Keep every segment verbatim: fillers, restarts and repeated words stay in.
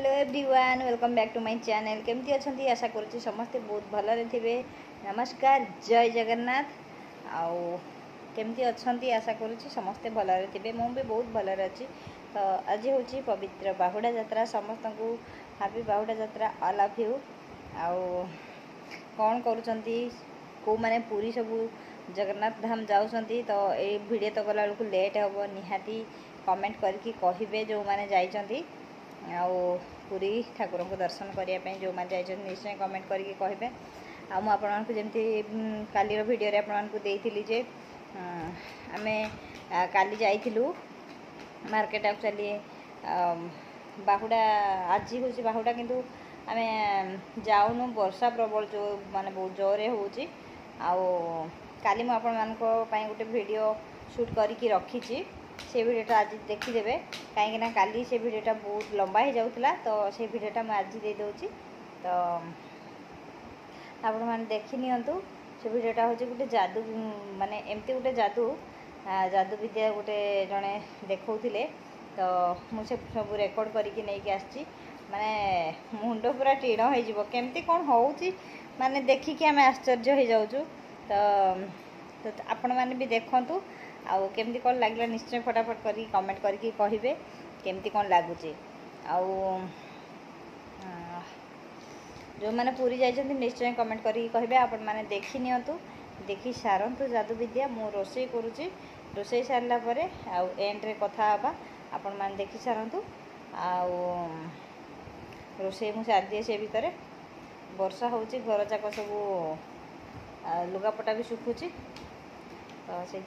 Hello everyone welcome back to my channel केमती अच्छी आशा करुँच समस्ते बहुत भलरे थे। नमस्कार जय जगन्नाथ आउ केमती अच्छी आशा करुँच समस्ते भलरे थे। मु भी बहुत भलरे अच्छी। तो आज हूँ पवित्र बाहुड़ा यात्रा समस्त को हापी बाहुड़ा यात्रा ऑल ऑफ यू। आउ कौन करुँच को माने पूरी सबू जगन्नाथ धाम जाऊँगी तो ये वीडियो तो गला बेलू लेट हम निहाती कमेंट करके कहे जो मैंने जाइछंती आउ पूरी ठाकुर को दर्शन करने जो मैंने जाइछंती निश्चय कमेंट करके कहे। आ मु आपण मानकु जेमती कालीर वीडियो रे आपण मानकु देइथिली जे आमे काली जाइथिलु मार्केट एक्चुअली बाहुड़ा आज हूँ बाहुड़ा किंतु आमे जाऊनु वर्षा प्रबल जो माने बहुत जोरे होउची। आउ काली मु आपण मानको पई गोटे वीडियो शूट करके रखी से वीडियोटा आज देखीदे कहीं काली से वीडियोटा बहुत लंबा हो जाऊला तो से वीडियोटा मैं आज दे दूँगी तो आपण मैंने देखी नियंतु। से वीडियोटा हूँ गोटे जादू माने एमती गोटे जादू जादू विद्या गोटे जड़े देखौथिले तो मुझे सब रेकर्ड करके नहीं आसी माने मुंड पूरा टीण हो केमती कौन हो माने देखिकी आम आश्चर्य हो जाऊँ। तो आपण मैंने भी देखंतु आउ केमती कौन लगे निश्चय फटाफट कर कमेंट करके कहे केमती कौन लगुच। आउ जो मैंने पूरी जाइछंती निश्चय कमेंट करके कहे आपण मैंने देखी नियंतु देखी सारंतु जादू विद्या मु रोषे करुँची रोषे सारा पर आउ एंड रे कथा हबा आपण मैंने देखी सारंतु। आउ रोषे मु सारी दिए से भितर वर्षा होउची घर जाक सब लुगापटा भी सुखुची तो से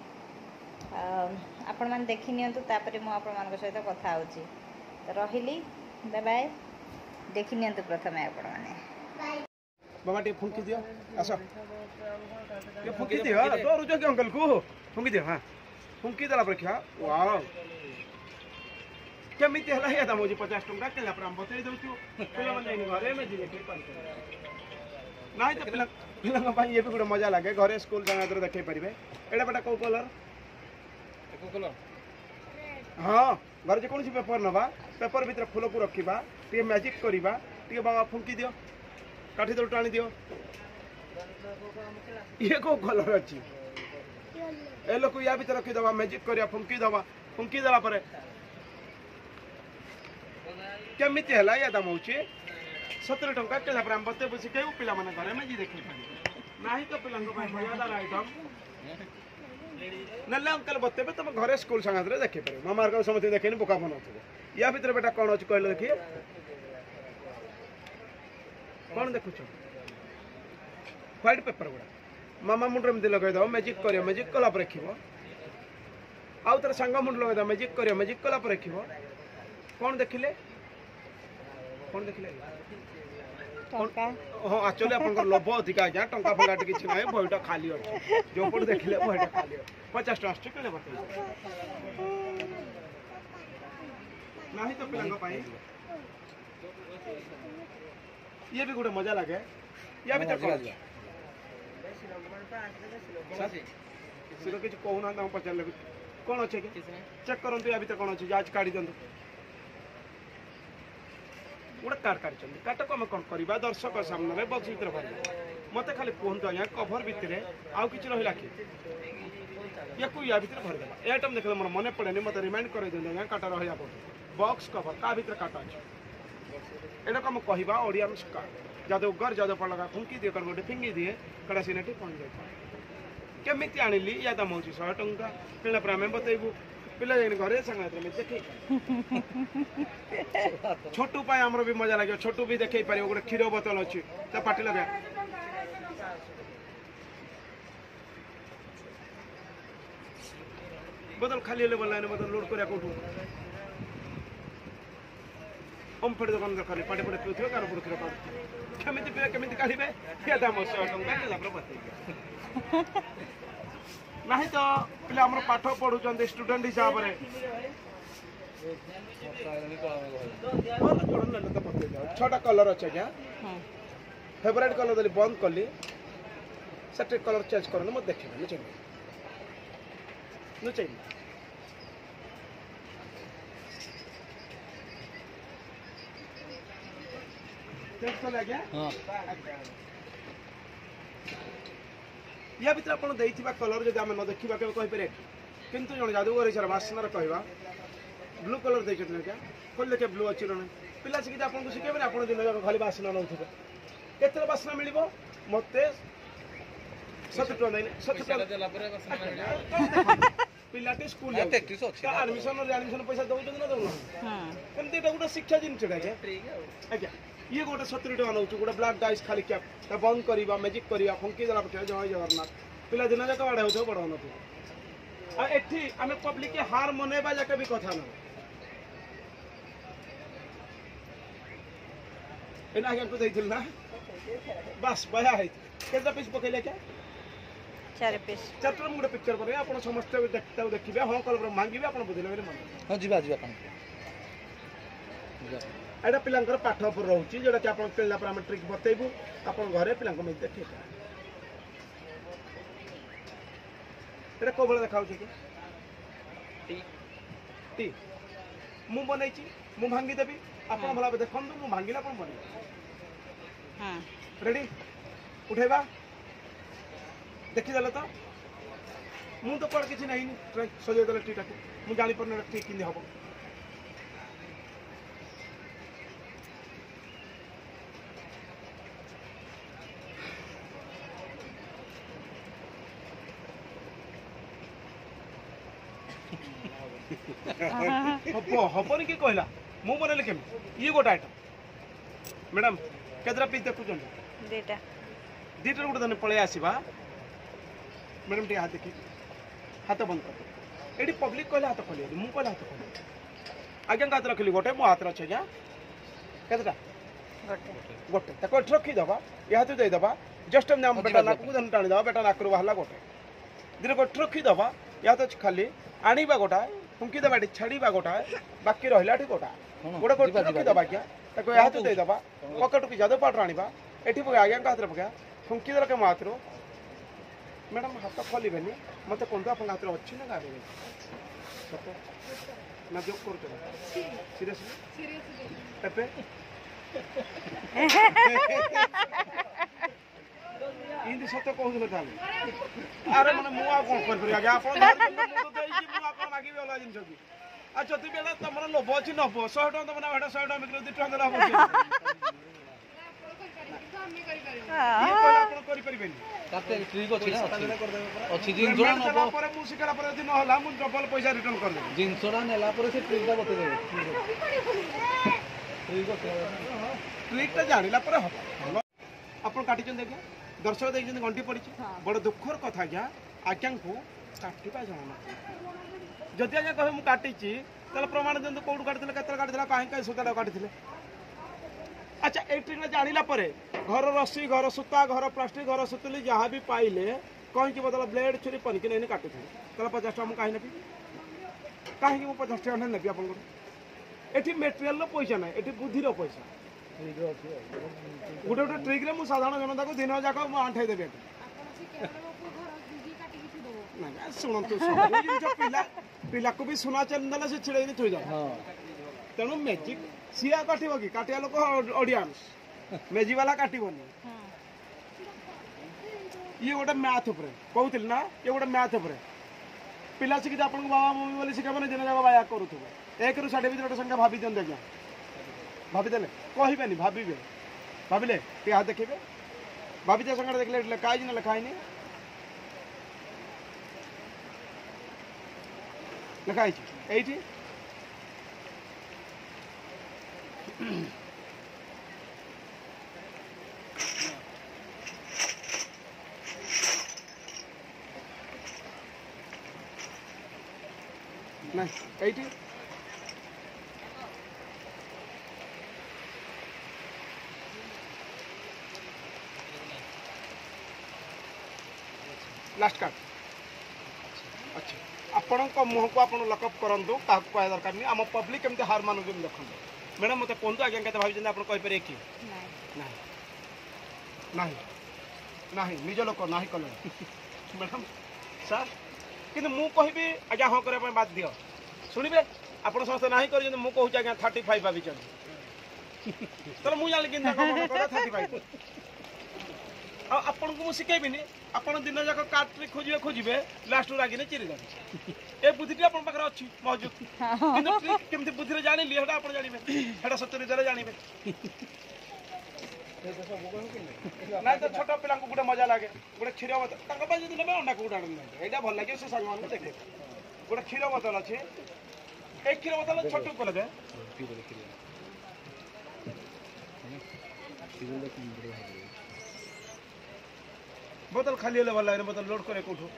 आपण मैंने देखी नियंतु तापर मु आपण मान सहित कथा होची तो रहिली बाय बाय देखी नियंतु प्रथम आपण माने बाबा टे फुंकी दियो आसो ये फुंकी दियो तो रुजो के अंकल को फुंकी दियो हां फुंकी दला पर क्या वाओ केमिति हला या दामोजी पचास टंका केला पर हम बतई दउ छु पिला मन जाई घरे में जिले के पान नाही तो पिला पिला का ये भी गुड मजा लागे घरे स्कूल जाना तो देखै परिबे एडा बटा को कलर को कलर हां घर जे कोन सी पेपर नबा पेपर भीतर फूल को रखिबा टे मैजिक करिबा टे बाबा फुंकी दियो काठी तो टाणी दियो ये को कलर अछि ए लोक या भीतर रखि दबा मैजिक करिया फुंकी दबा फुंकी दला परे केमिति हला या दाम होची सत्तर टंका केला पर हम बते बसी के पिला माने घरे में जी देखि पानी नाही तो पिला को मजादार आइटम नल्ला अंकल बते तुम घरे स्कूल संगात रे देखि पारे मामा को समझ देखेनी बोका बन होथबो या भीतर बेटा कोन अछि कहले देखि कौन देखु व्हाइट पेपर गुड़ा मामा मुंड्रे में लगे दो मैजिक करियो मैजिक कला पर रखिबो आउ तर संग मुंड लगे दो मैजिक करियो मैजिक कला पर रखिबो कौन देखिले कौन देखिले टंका हां एक्चुअली आपन लोभ अधिक आज्ञा टंका फंका किछि नै भयटा खाली अछि जो पड़ देखिले भयटा खाली पचास टका केले बतै नाही तो पिलंग पाई ये भी गुडे मजा लगे या भी तो सिरो किछ कहू ना हम पचार ले कोन अछि चेक करंतु या भी तो कोन अछि आज काढी दंतु गोटे कार्ड काढ़ कार्ड को आम कौन करवा दर्शक सामने में बक्स भर भाई मत खाली कहतु आज्ञा कभर भितर आउ कि रहा कि या को या भर भरदेला ए आइटम देख मोर मन पड़े मत रिमाइंड कर आज्ञा काटा रहा पड़े बक्स कभर का भर काटा अच्छे एटा को आम कहवा ओडिया में जादव गर जादव पड़ लगा फुंकी दिए कर गोटे फिंगी दिए कड़ा सीनाटी पहुँच जाए केमिति आनिली या दाम हो शहे टंका किला पर आम बतैबू पिला घरे संगात में देखे छोटू पाए हमरो भी मजा लगे छोटू भी देखे पारे गोटे क्षीर बोतल अच्छी तो पार्टी लगे बोतल खाली हेले बोला बोतल लोड करिया कोठू ओम फड़ दुकान दरकार पाटे पटे पिउथियो कार पुरथियो पाट केमिति पिया केमिति काढिबे या दाम सौ टंका केला पर बतै नहीं तो पिला हमर पाठ पढुचंदे स्टूडेंट हिसाब रे छटा कलर अच्छे क्या फेवरेट कलर दली बंद कली सेट कलर चेंज करने मत देखिए नु चाहिए नु चाहिए चेक कले आज्ञा हां या भितर आपण देइथिबा कलर जदि आमे न देखिबा के कहि पारे किंतु जण जादूगर हिसाब मासनार कहबा ब्लू कलर देइछथि क्या खोल के ब्लू अछि रण पिला सिकि आपन को सिकेबे आपण दिन जाक खाली बासना नउथिबे केतरा बासना मिलिबो मते सत्तर टका नहीं सत्तर टका देला परे बासना मिलिबो पिलाटे स्कूल जाउ तेत्रीस अछि एडमिशन और एडमिशन पैसा दउ न दउ न हां केमति एटा गुटा शिक्षा दिन छडा के ठीक है आज्ञा ये गोटे सत्तर टका नउछु गोटे ब्लैक डाइस खाली कैप ता बंद करिबा मैजिक करिबा फंकी देला पटे जय जगन्नाथ पिला दिन जाक बाडे होतो बड न आ एठी आमे पब्लिक के हार मनेबा जाके भी कथा न एना आगे को देइथिल ना बस बया है केतना पीस पकेले क्या चार पीस चार मुगटे पिक्चर करे आपण समस्त देखता देखिबे हां कल मांगिबे आपण बुझिले बेले मन हां जीवा जीवा आपण एटा पिलांकर पाठ पर रहउची जेटा कि आपण केला पर हम ट्रिक बतेबू आपण घरे पिलांको में देखि एटा को बळे देखाउ छी टी टी मु बनैची मु भांगी देबी आपण भला देखन मु भांगिला आपण बनै हां रेडी उठेबा देखि देले तो मु तो पर किछि नहीं सजे देले टीटा को मु जानि पर न ठीक किने हबो हबो हबोनी की कहला मु बनले केम ये गोटा आइटम मैडम केतरा पीस देखु जन देटा दीटर गोटे दिन पळे आसीबा मैडम टी हाथ देखी हाथ बंद कर एडी पब्लिक कहले हाथ खोली मु कहले हाथ खोली आज्ञा हाथ रखली गोटे मो हाथ रछ आज्ञा केतरा गोटे गोटे ताको एठ रखी दबा ये हाथ दे दबा जस्ट हम बेटा नाक को धन टाणी दबा बेटा नाक रो बाहला गोटे दिन को रखी दबा या तो खाली आनीबा गोटा फुंकी दबा छाड़ीबा गोटा बाकी रहिला ठी गोटा गोटे गोटे रखी दबा क्या ताको या हाथ दे दबा पकेट की जादू पाट राणीबा एठी पका आज्ञा हाथ रे पका फुंकी दर के मो हाथ रो मैडम हाथ खोलेनि मत कौन आप हाथ में अच्छी ना गाड़ी सत ना जोक कर सीरियसली एपे इंदी सत कहू ताले अरे माने मु आ कोन कर करी आगे आपन मु तो देई मु आपन मागी वाला जिंस की आ जति बेला तमरा लोभ अछि न हो सौ टका तमना बेटा सौ टका बिक्री दु टका देला हो ये कोला आपण करि परिबेनी काते ट्रिक अछि ना अछि जिन जोड़ा न पर मु सिकला पर दिन होला मु डबल पैसा रिटर्न कर दे जिन जोड़ा नेला पर से ट्रिक दा बते देबे ट्रिक ट्रिक ता जानिला पर हो आपण काटी चन देखिया दर्शक देख जन घंटी पड़ी बड़ दुखर कथा क्या आज्ञा को काटिबा जाना जदि आज्ञा कहे मु काटी ची तले प्रमाण जंतु कोड काटिले केतरा काटिला काहे काहे सुताडा काटिले अच्छा ए ट्रिक जानिला पर घर रस्सी घर सूता घर प्लास्टिक घर सुतली जहाँ भी पाइले कहीं की बदला ब्लेड छुरी पनिक नहीं काटू थे पचास टाँग कहीं नेबी कहीं मुझे पचास टाँग नेबी आप ये मेटेरियल पैसा ना ये बुद्धि पैसा गोटे गोटे ट्रिक मुझे साधारण जनता को दिन जाक आंठाई देवी शुणु पिला पिला को भी सुना चेन से छिड़े थोई जाए तेणु मैजिक सी काट कि काटिया लोक ऑडियंस मेजी वाला काटबनी ये गोटे मैथ उपर कहूल ना ये गोटे मैथ उपर पिला शिखी आपको बाबा मम्मी बोली शिखेबे दिन जाक बाया करुवे एक रु षाठी भर गोटे संख्या भाभी दिखाते आज्ञा भावीदे कहबे भावे भाविले टे हाथ देखिए भाभी संख्या देखले लिखाई ना लिखाई लिखाई ये नहीं एटी लास्ट कार्ड अच्छा आपण मुह को आप लकअप करूँ क्या कह दरकार नहीं आम पब्लिक केमती हार मान देखो मैडम मत कहतु आज्ञा के भाई आप कहीपर कि ना ना निज लोक ना कले मैडम सर कि मु कहि आज्ञा हाँ करने बाध्य शुणे आप समस्त ना कर मुझे आज्ञा थर्टी फाइव भाई ତାହେଲେ ମୁଁ ଜାଣିଲି କେମିତି ତାଙ୍କ ମନ କଥା ଥାର୍ଟି ଫାଇଭ ଆଉ ଆପଣଙ୍କୁ ମୁଁ ଶିଖେଇବିନି ଆପଣ ଦିନ ଯାକ କାର୍ଟରେ ଖୋଜିବେ ଖୋଜିବେ ଲାଷ୍ଟରୁ ରାଗିନେ ଚିରିଦେବେ ଏ ବୁଦ୍ଧିଟି ଆପଣଙ୍କ ପାଖରେ ଅଛି ମହଜୁଦ କିନ୍ତୁ ଟ୍ରିକ୍ କେମିତି ବୁଦ୍ଧିରେ ଜାଣିଲି ସେଟା ଆପଣ ଜାଣିବେ ସେଟା ସତ୍ୟନିଜରେ ଜାଣିବେ ନାଇଁ ତ ଛୋଟ ପିଲାଙ୍କୁ ଗୋଟେ ମଜା ଲାଗେ ଗୋଟେ କ୍ଷୀର ବୋତଲ ତାଙ୍କ ପାଇଁ ଯଦି ନେବେ ଅଣ୍ଡା କୁକୁଡ଼ା ଆଣିବେ ଏଇଟା ଭଲ ଲାଗିବ ସେ ସାଙ୍ଗମାନଙ୍କୁ ଦେଖେ ଗୋଟେ କ୍ଷୀର ବୋତଲ ଅଛି এই କ୍ଷୀର ବୋତଲ ଛୋଟ କଲେ ଦେ ବୋତଲ ଖାଲି ହେଲେ ଭଲ ଲାଗେନି ବୋତଲ ଲୋଡ୍ করে কোঠু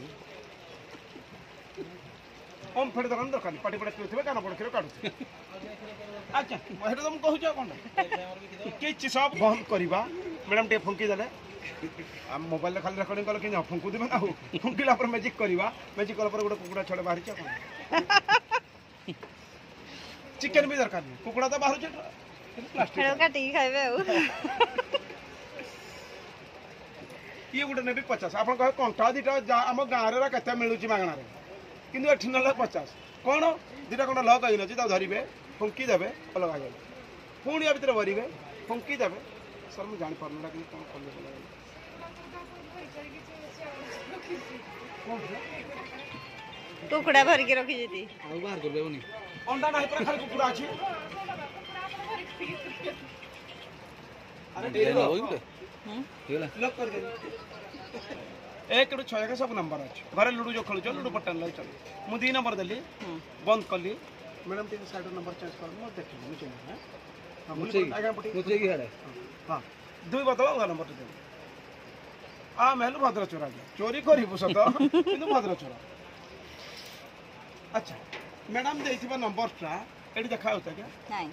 ওম ফেড়ে দোকান দরকার পাটি পড়ে পিউথিবে কানা পড়ে କ୍ଷୀର কাটুথিবে আচ্ছা হেটা তুমি কହୁଛ কোন କିଛି সব বন্ধ করিবা ম্যাডাম टे फुंकी দেলে हम मोबाइल खाली रेकर्डिंग कल कि फुंकु देबे ना फुंकिला पर मैजिक करिवा मैजिक कला पर गोटे कुकुड़ा छड़े बाहरी छ चिकन भी दरकार नहीं कुकुड़ा तो बाहर छ प्लास्टिक काटी खाइबे ये गोटे नेबी पचास आप कहे कंठा दीटा आम गाँव केते मिलूँ मागणार किंतु एठी ना पचास कौन दीटा कौन लग आई नची धरवे फुंकी देवे अलग हो पुणी या भितर भरवे फुंकी देवे सर मुझे जानी पार्ना कि कौन कल कुकुड़ा भर के रखी जेती ଆଉ ବାହାର କରିଦେବନି अंडा नहीं पर खाली कुकुड़ा अछि अरे डेली ହବ କି ହେଇଗଲା लॉक कर दे एक रु छह के सब नंबर अछि घरे लूडो जो खेलुछ लूडो बटन लाई चल मु दी नंबर देली बंद करली मैडम ती साइड नंबर चेंज कर मु देखि मु चेंज हां हां मुझे आगे पटी मुझे की हाड़े हां दुई बतवा वाला नंबर दे आ महल भद्र चोरा चोरी करिबु सत किंतु भद्र चोरा अच्छा मैडम देथिबा नंबर टा एडी देखा होता क्या नहीं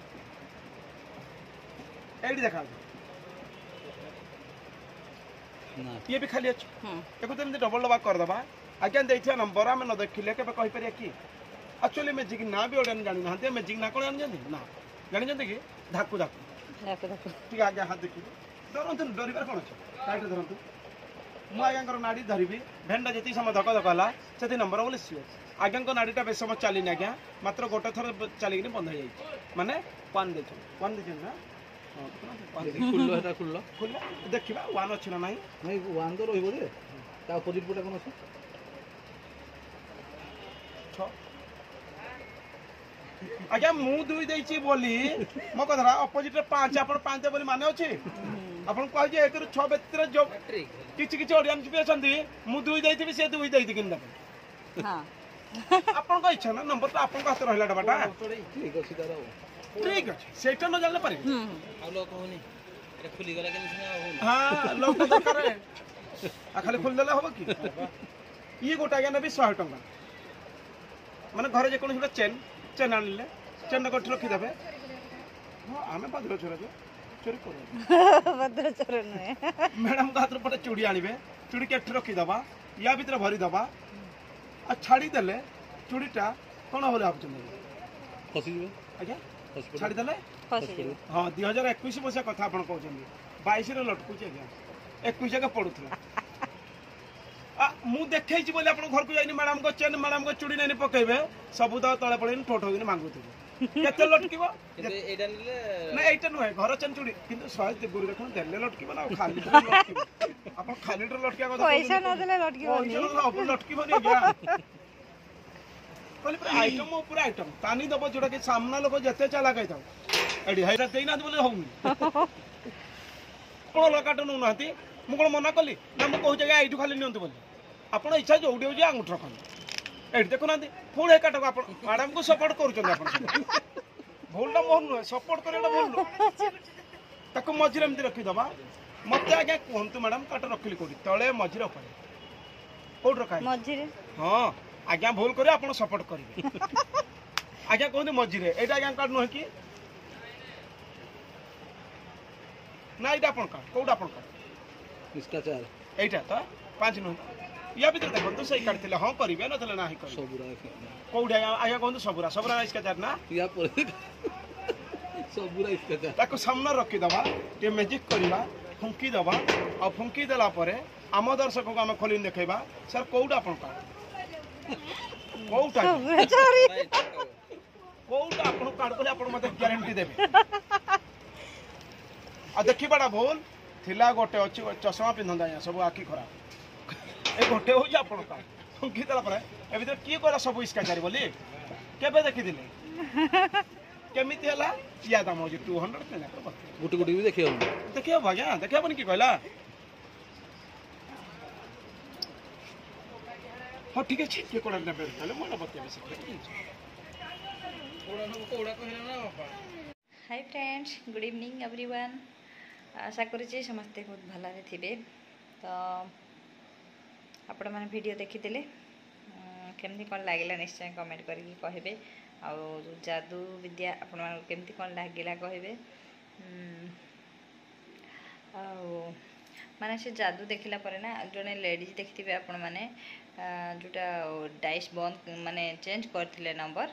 एडी देखा होता ना ये भी खाली अच्छे हम्म देखो तो डबल डबा कर दबा आज्ञा देखिए नंबर आम न देखिले के कहि परिया कि एक्चुअली मैजिक ना भी ओडन जानि ना मैजिक ना कोन जानि ना जानि जंते कि धाकु धाकु देखो देखो ठीक आज्ञा हाथ देखि डरंतु डरिबार कोन अछि काट धरंतु मु आज्ञाकर नाड़ी धरिबी भेंडा जति समय धक धक हला सेति नंबर बोले सियो आज्ञाकर नाड़ीटा बेस समय चली ना आज्ञा मात्र गोटे थर चली बंद हो जाई माने वन दे वन दे ना खुल्लो हेटा खुल्लो खुल्ला देखिबा वन अछि ना नाही ନାଇଁ ୱାନ୍ ତ ରହିବ ଯେ ତା ଅପୋଜିଟ୍ ପଟେ କ'ଣ ଅଛି आज्ञा मु दुई देछि बोली मो कथरा अपोजिट रे पांच आपण पांच दे बोली माने अछि आपण कहै जे एक रु छह भितर जो किछि किछि ऑडियंस भी अछंती मु दुई देथिबी से दुई देथि किन दबे हां आपण को इच्छा ना नंबर तो आपण को हाथ रहला डबाटा ଠିକ ଅଛି ତାର ଆଉ ठीक अछि सेटा न जानले पारे हम्म ଆଉ ଲୋକ ହଉନି ଏଟା ଖୁଲି ଗଲା କେମିତି ସିନା ହଉନି हां लोग तो दरकार है आ खाली खोल देला होबो कि ये गोटा आज्ञा नेबी सौ टका माने घरे जे कोन चेन चेन आनिले चेन कोठ रखि देबे हां आमे भद्र छोरा जो चोरी करू भद्र चोर नुहे मैडम का हाथ पटे चूड़ी आनिबे चूड़ी के एठी रखि दबा या भीतर भरी दबा आ छाड़ी देले चूड़ीटा कोन होले आप चंदे ଖସି ଯିବ आज्ञा ଖସି छाड़ी देले फसी जीव हां दो हज़ार इक्कीस मसिया कथा आपण कहउछन बाईस रे लटकु छै आज्ञा इक्कीस जगह पडुथला आ मु देखै छी बोले आपण घर को जाइनी मैडम को चेन मैडम को चूड़ी नहीं पकेबे सब द तळे पळेन ठोठ होगिन मांगुथबे केते लटकिबो କିନ୍ତୁ ଏଇଟା ନେଲେ ना एटा नुहे घर चेन चूड़ी किंतु सही गुरु देखन देले लटकिबो ना खाली लटकिबो आपण खाली लटकिया কথা पैसा न देले लटकिबोनी अपन लटकिबोनी गया कहली पूरा आइटम पूरा आइटम तानी दबो जोड़ा के सामना लोग जते चला गई थाउ एडी हाइरा देइना बोले होउनी कोन लकाट नु नाती मु कोन मना कली ना मु कहू जगह आइटू खाली नियंतु बोली आपण इच्छा जोडी हो जे अंगूठ रखन एडी देखो नाती फुल एकाट को आपण मैडम को सपोर्ट करूचन आपण भूलटा मोहन नु सपोर्ट करेटा भूल नु ताको मझिरे एमती रखि दबा मते आज्ञा कहंतु मैडम काट रखली कोडी तळे मझिरे ऊपर कोड रखाई मझिरे हां आज्ञा भूल करे आपण सपोर्ट करिवे आज्ञा कहंतु मझिरे एटा आज्ञा कार्ड नु कि ना एटा आपण कार्ड कोडा आपण कार्ड इसका चार एटा तो पांच नु या भीतर देखो तो सही कार्ड थिले हां करिवे न थले नाही करिवे ସବୁରା कोडा आज्ञा कहंतु सबुरा सबुरा इसका चार ना या ପରେ ସବୁରା इसका चार ताको सामने रखी दबा टे मैजिक करिवा फुंकी दबा आ फुंकी देला परे आम दर्शक को आम खोली देखैबा सर कोउडा आपण कार्ड कोउटा चोरी कोउटा आपण कार्ड बोले आपण मते गारंटी देबे आ देखी बड़ा भूल थिला गोटे अच्छी चश्मा पिंधंदा यहाँ सब आखि खराब ए गोटे हो जा आपण का फुंकी देला परे ए भीतर की कोला सब इसका जारी बोली केबे देखि दिले केमिति हला या दाम हो जे दो सौ पे ना गुटी गुटी भी देखियो देखियो भाग्या देखियो बन की कहला हाँ ठीक अच्छे किए कोड़ा ने बेर चले मोला बतिया से कोड़ा न कोड़ा कहला ना बापा hi friends good evening everyone आशा करुचे समस्ते बहुत भल थे तो आपण मैंने वीडियो देखीदे केमती कौन लगे निश्चय कमेंट करके कहे आउ जादू विद्या आपण केमती कौन लगे कहे माने से जादू देखला पर ना जड़े लेडीज देखिथे आपण मैंने जोटा डाइस बंद माने चेंज करथिले नंबर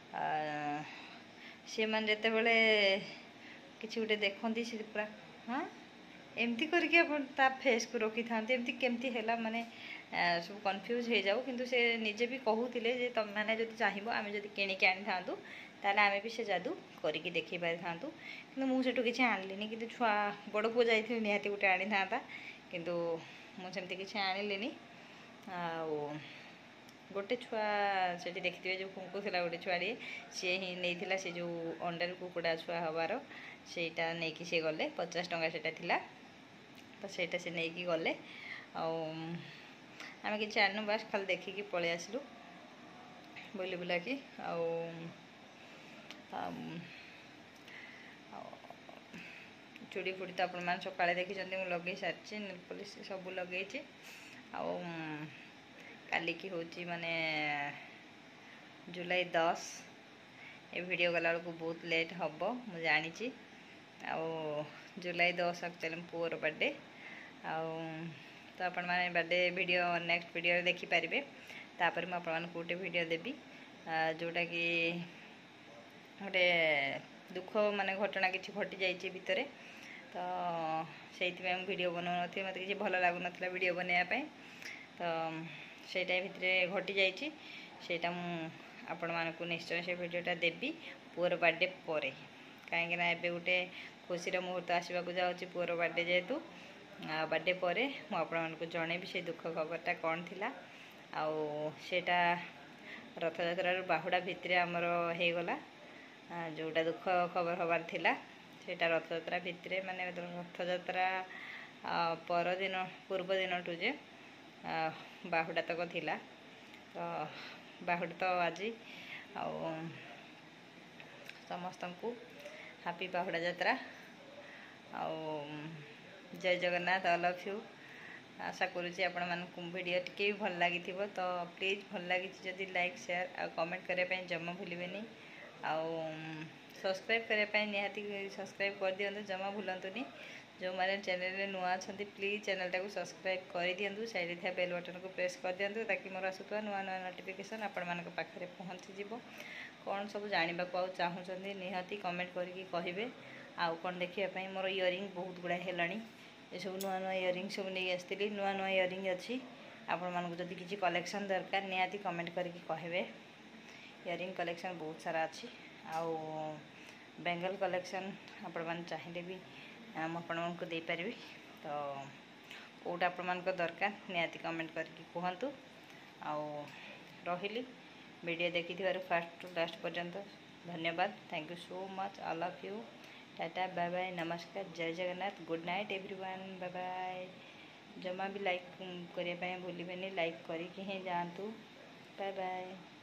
सी मैंने जिते बड़े किसी गोटे देखती से पूरा हाँ एमती करके ता फेस को रखी था एमती केमती है माने सब कन्फ्यूज हो जाऊ किंतु से निजे भी कहूले जे तुम मैंने जब चाहिए आम जब किणिकी आनी था ताले आमे भी से जादू करके देखी पारि था कि मुझे किसी आनलिनी कि छुआ बड़ पुआ जाइए निहाती गोटे आनी था किंतु मुझे किसी आनलिनी आ गोटे छुआ से देखिए जो फुंकुला गोटे छुआड़े सी ही नहीं से जो अंडार कुकुड़ा छुआ हबार सेटा नहीं कि सी गले पचास टंका सेटा थिला तो सेटा से नहीं कि गले आम कि आनु बास खाली देखिकी पलि आसलु बुली बुला कि चूड़ी फुड़ी तो आपण मैंने सका देखी मुझे लगे सारी नेल पॉलिश सब लगे काली की हूँ माने जुलाई दस ये वीडियो गला बेलू बहुत लेट हम मुझे जानी जुलाई दस एक्चुअली पुअर बर्थडे आउ तो आपण मैंने बर्थडे वीडियो नेक्स्ट वीडियो देखिपारे तापर मुझे आपण गोटे वीडियो देवी जोटा कि गोटे दुख माने घटना किसी घटी जाइए भितर तो से वीडियो बनाऊ मत किसी भल लगुन वीडियो बनवाई तो सेटा भितर घटी जाइए सेटा आपण मानक निश्चय से वीडियोटा देवी पुअर बर्थडे पर कहीं एबे गोटे खुशी मुहूर्त आसवाक जाऊँगी पुअर बर्थडे जेहेतु बर्थडे पर मुझे जनइबी से दुख खबरटा कौन थी आटा रथयात्रा बाहुड़ा भितर आमर हो गला जोटा दुख खबर हबार थिला सेटा रथयात्रा भितर माने रथयात्रा पर दिन पूर्व दिन टू जे बाहुड़ा तक थिला तो बाहुड़ा तो आज समस्त को हैप्पी बाहुड़ा यात्रा आउ जय जगन्नाथ ऑल ऑफ यू आशा करुँच आपण मानक वीडियो टिके भी भल लगी तो प्लीज भल लगी जदि लाइक शेयर आ कमेंट करने जमा भूलें आउ सब्सक्राइब करने निहाती सब्सक्राइब कर दिंतु जमा भूलतुनि जो मैंने चैनल नुआ अच्छा प्लीज चैनल टाक सब्सक्राइब कर दिंतु साइड था बेल बटन को प्रेस कर दिंतु ताकि मोर आसुवा नुआ नुआ नोटिफिकेशन आपण मान पाखे पहुँची कौन सब जानवा को चाहूँगी निहाती कमेंट करके कहे आउ कौन देखापी मोर इयरिंग बहुत गुड़ा है ये सब नुआ नुआ इयरिंग सब नहीं आसती नुआ नुआ इयरिंग अच्छी आपण मानक जदि किसी कलेक्शन दरकार निहाती कमेंट करके कहे इयरिंग कलेक्शन बहुत सारा अच्छी आउ बेंगल कलेक्शन आपण मैंने चाहिए भी आपण को दे पारि तो कौटा आपण मान दरकार निहाती कमेंट करके कहतु आउ रही वीडियो देखी फास्ट टू लास्ट पर्यंत धन्यवाद thank you so much all of you tata bye bye नमस्कार जय Jagannath good night everyone bye bye जमा भी लाइक करने भूलें लाइक करके ही जातु बाय बाय।